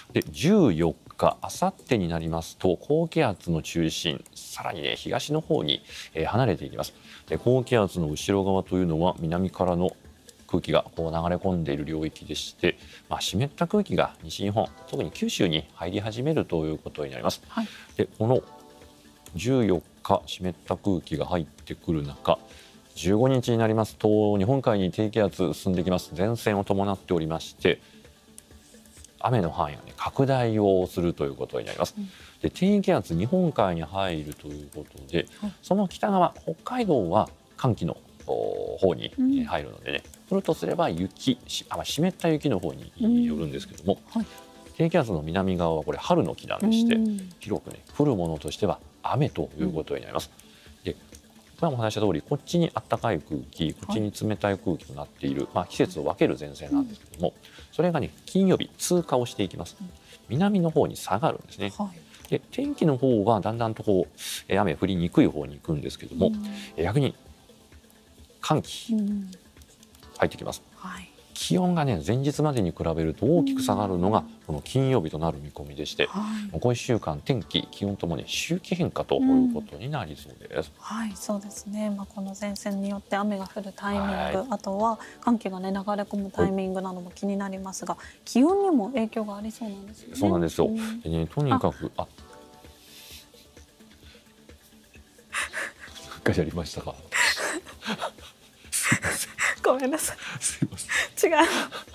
で14日、あさってになりますと高気圧の中心、さらにね東の方に離れていきます。で高気圧の後ろ側というのは南からの空気がこう流れ込んでいる領域でして、湿った空気が西日本、特に九州に入り始めるということになります。 はい、 でこの14日湿った空気が入ってくる中、15日になりますと日本海に低気圧進んできます。前線を伴っておりまして、雨の範囲が、拡大をするということになります。で低気圧日本海に入るということで、その北側北海道は寒気の方に入るのでね、降るとすれば雪、湿った雪の方によるんですけども、低気圧の南側はこれ春の気団でして、広くね降るものとしては雨ということになります。で今もお話した通り、こっちに暖かい空気、こっちに冷たい空気となっている、季節を分ける前線なんですけども、それがね金曜日通過をしていきます。南の方に下がるんですね。で天気の方はだんだんとこう雨降りにくい方に行くんですけども、逆に寒気入ってきます。気温がね前日までに比べると大きく下がるのがこの金曜日となる見込みでして、ここ1週間天気気温ともに周期変化ということになりそうです。 そうですね、この前線によって雨が降るタイミング、あとは寒気がね流れ込むタイミングなども気になりますが、気温にも影響がありそうなんですよね。 そうなんですよ。でね、とにかく何かやりましたか？ ごめんなさい。 すいません。 違う。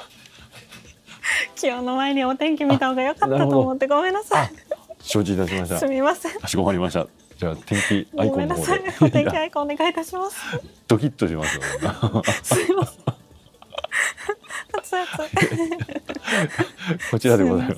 気温の前にお天気見た方が良かったと思ってごめんなさい。 承知いたしました。 すみません。 かしこまりました。じゃあ天気アイコンの方で。 お天気アイコンお願いいたします。 ドキッとしますよね。 すいません。熱々。 こちらでございます。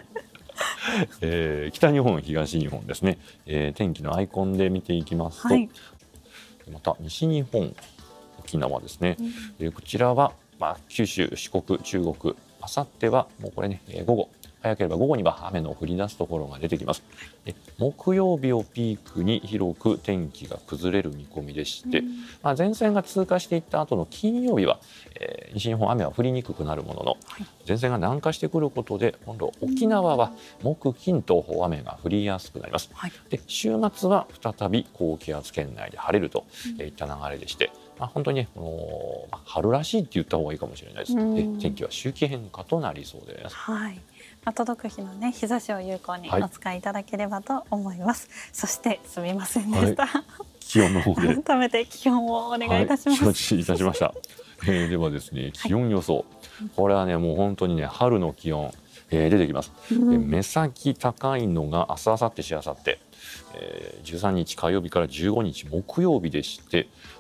北日本東日本ですね、天気のアイコンで見ていきますと、また西日本沖縄ですね、こちらは、九州四国中国、あさってはもうこれね午後、早ければ午後には雨の降り出すところが出てきます。木曜日をピークに広く天気が崩れる見込みでして、前線が通過していった後の金曜日は、西日本雨は降りにくくなるものの、前線が南下してくることで今度沖縄は木金と雨が降りやすくなります。で週末は再び高気圧圏内で晴れるといった流れでして、本当にね春らしいって言った方がいいかもしれないです。で天気は周期変化となりそうです。 届く日のね日差しを有効にお使いいただければと思います。そしてすみませんでした。 気温の方で改めて気温をお願いいたします。 承知いたしました。ではですね、気温予想、これはねもう本当にね春の気温、出てきます。目先高いのが明日明後日しあさって、13日火曜日から15日木曜日でして、